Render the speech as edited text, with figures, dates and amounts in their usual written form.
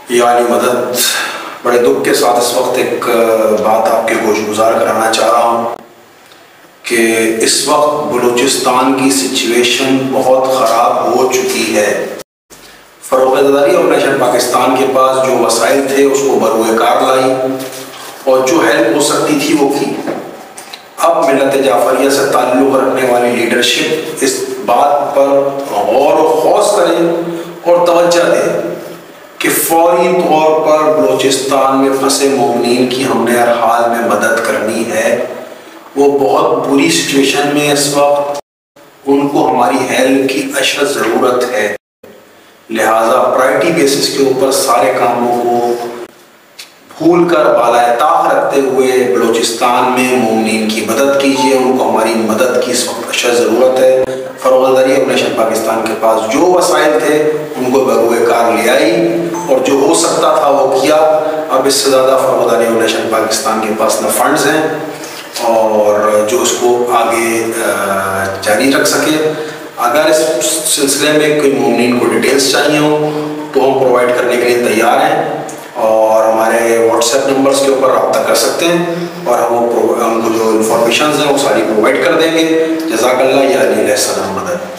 यानी मदद, बड़े दुख के साथ इस वक्त एक बात आपके गोशगुजार कराना चाह रहा हूँ कि इस वक्त बलूचिस्तान की सिचुएशन बहुत ख़राब हो चुकी है। फ़रोग़-ए-ज़रदारी ऑर्गेनाइजेशन पाकिस्तान के पास जो वसाइल थे उसको बरूए कार लाई और जो हेल्प हो सकती थी वो की। अब मिल्लत जाफरिया से ताल्लुक़ रखने वाली लीडरशिप इस बात पर गौर व खौस करे और तवज्जो दे कि फौरी तौर पर बलूचिस्तान में फंसे मोमिनीन की हमने हर हाल में मदद करनी है। वो बहुत बुरी सिचुएशन में इस वक्त, उनको हमारी हेल्प की अशद ज़रूरत है। लिहाजा प्रायोरिटी बेसिस के ऊपर सारे कामों को भूल कर बाला-ए-ताक़ रखते हुए बलूचिस्तान में मोमिनीन की मदद कीजिए। उनको हमारी मदद की इस वक्त अशद ज़रूरत है। फ़रोग़-ए-ज़रदारी ऑर्गेनाइजेशन पाकिस्तान के पास जो वसाइल थे उनको बरूए कार ले आई और जो हो सकता था वो किया। अब इससे ज़्यादा फ़रोग़-ए-ज़रदारी ऑर्गेनाइजेशन पाकिस्तान के पास न फंड्स हैं और जो उसको आगे जारी रख सके। अगर इस सिलसिले में कोई मोमिनीन को डिटेल्स चाहिए हो तो हम प्रोवाइड करने के लिए तैयार हैं और हमारे व्हाट्सएप नंबर्स के ऊपर रब्ता कर सकते हैं और हमको जो इन्फॉर्मेशन हैं वो सारी प्रोवाइड कर देंगे। जज़ाकल्लाह या अली अलैहिस्सलाम मदद।